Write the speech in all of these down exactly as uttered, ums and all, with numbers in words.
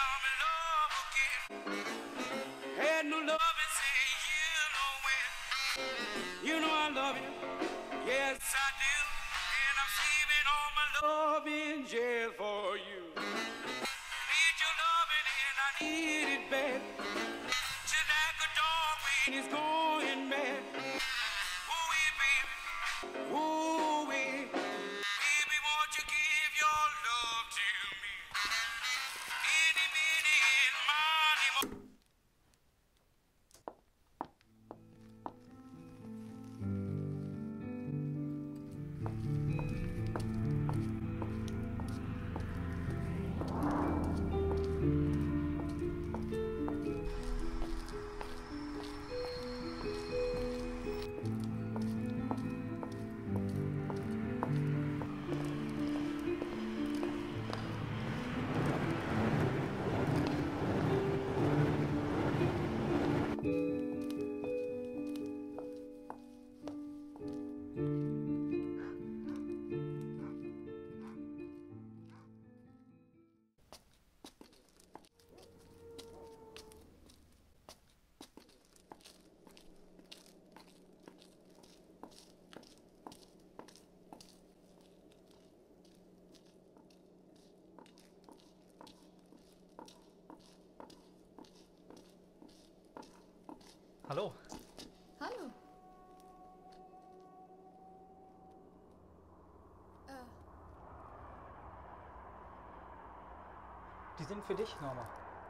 I'm in love again. Had no love and say you know when. You know I love you. Yes, I do. And I'm saving all my love in jail for you. Need your loving and I need it bad. Just like a dog when he's going mad. Ooh-wee, baby. Ooh-wee. Baby, won't you give your love to me? Any minute, money, mo- Hallo. Hallo. Äh. Die sind für dich, Norma.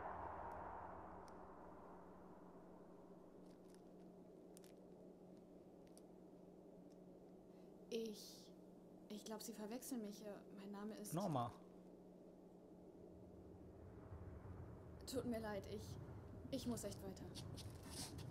Ich... Ich glaube, Sie verwechseln mich. Äh, Mein Name ist... Norma. Tut mir leid, ich... Ich muss echt weiter.